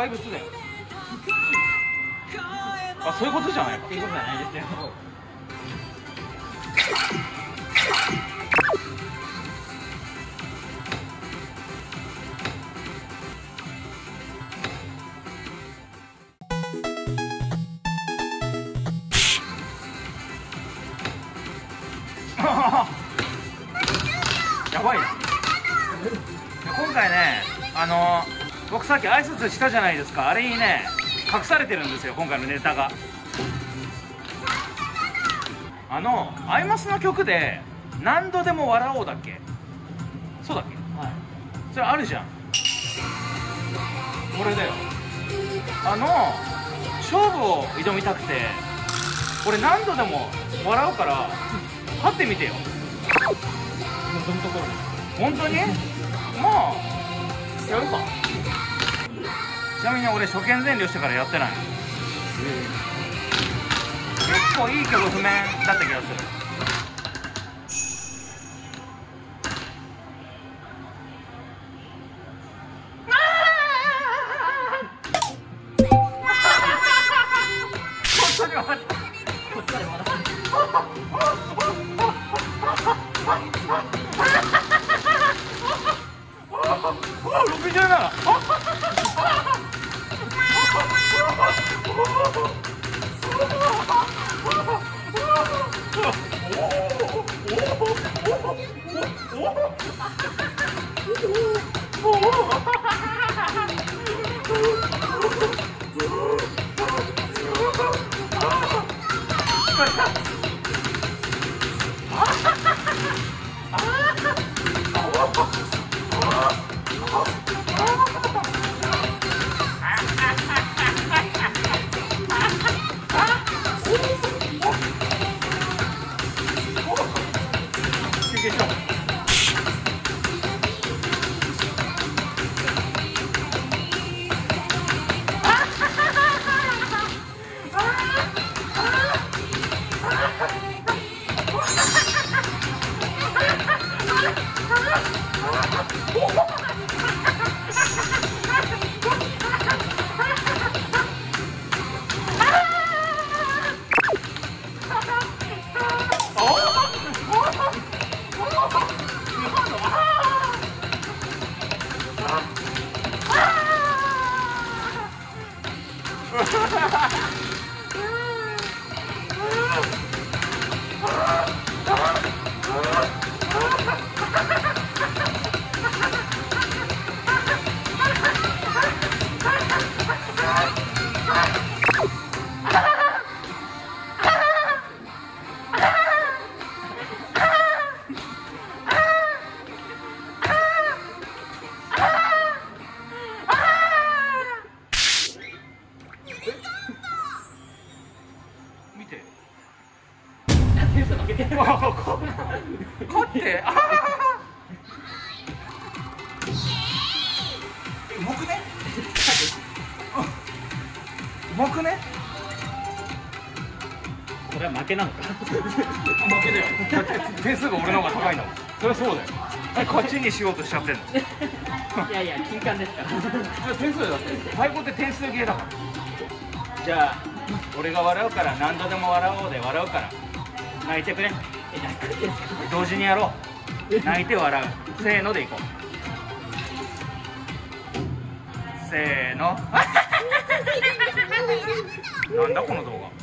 怪物だよ。あ、そういうことじゃないか。 そういうことじゃないですよ。 やばいな。今回ね、僕さっき挨拶したじゃないですか。あれにね、隠されてるんですよ、今回のネタが。アイマスの曲で何度でも笑おうだっけ。そうだっけ。 はい。 それあるじゃん。これだよ。勝負を挑みたくて、俺何度でも笑うから勝ってみてよ。 望むところに。 本当に？まあやるか。ちなみに俺初見全量してからやってない。結構いいけど譜面だった気がする。本当に笑った。 こっちまで笑った。 67。見て。 点数負けてる。 勝って。うまくね。うまくね。 これは負けなのか。 負けだよ。だって点数が俺の方が高いんだもん。そりゃそうだよ。勝ちにしようとしちゃってんの。 いやいや、金冠ですから。 点数だって。太鼓って点数ゲーだから。じゃあ俺が笑うから何度でも笑おうで笑うから泣いてくれ。 泣くんですか。 同時にやろう。泣いて笑う。せーのでいこう。せーの。なんだこの動画。